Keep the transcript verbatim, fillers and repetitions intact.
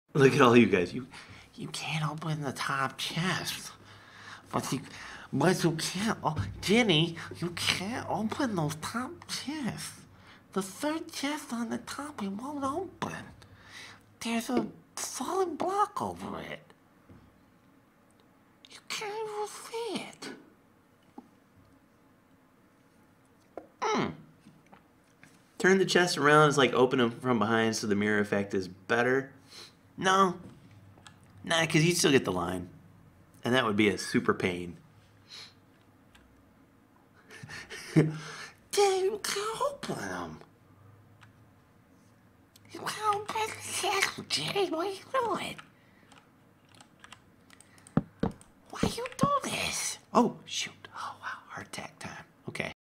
Look at all you guys. You you can't open the top chest. But you, but you can't, oh, Genny, you can't open those top chests. The third chest on the top, it won't open. There's a solid block over it. You can't even see it. Mm. Turn the chest around, it's like open them from behind so the mirror effect is better. No. Nah, because you still get the line. And that would be a super pain. Damn, you can't open them. You can't open the chest, Genny. What are you doing? Why you do this? Oh, shoot. Oh, wow. Heart attack time. Okay.